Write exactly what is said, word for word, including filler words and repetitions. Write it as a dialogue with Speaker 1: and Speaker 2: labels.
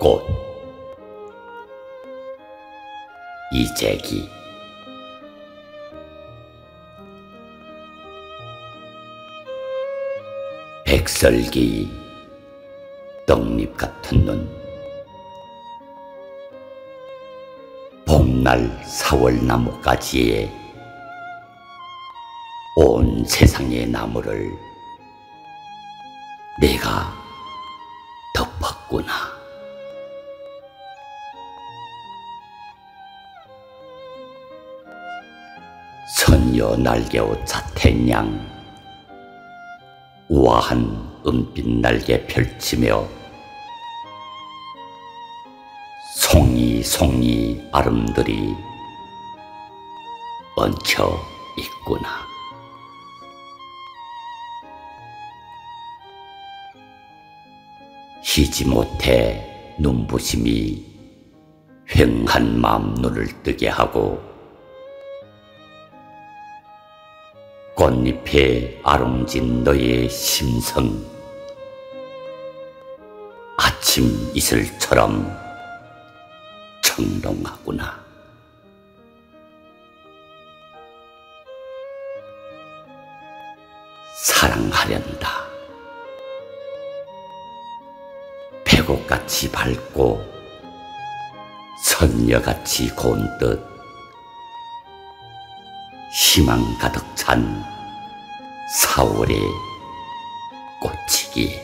Speaker 1: 꽃. 이재기. 백설기 떡잎 같은 눈. 봄날 사월 나뭇가지에 온 세상의 나무를 내가 덮었구나. 선녀 날개옷 자태냥 우아한 은빛 날개 펼치며 송이송이 아름들이 얹혀 있구나. 쉬지 못해 눈부심이 휑한 마음 눈을 뜨게 하고 꽃잎에 아름진 너의 심성 아침 이슬처럼 청롱하구나. 사랑하련다. 배곡같이 밝고 선녀같이 고운 뜻 희망 가득 찬 사월의 꽃이기에.